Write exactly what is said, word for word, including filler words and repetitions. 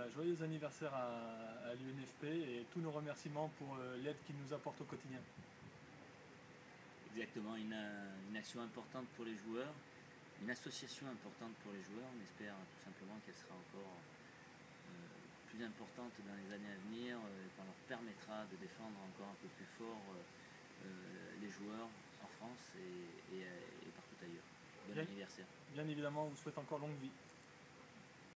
bah, joyeux anniversaire à, à l'U N F P et tous nos remerciements pour euh, l'aide qu'il nous apporte au quotidien. Exactement, une, une action importante pour les joueurs, une association importante pour les joueurs. On espère tout simplement qu'elle sera encore euh, plus importante dans les années à venir, euh, qu'on leur permettra de défendre encore un peu plus fort euh, euh, les joueurs en France et, et, et partout ailleurs. Bon Bien, anniversaire. bien évidemment, on vous souhaite encore longue vie.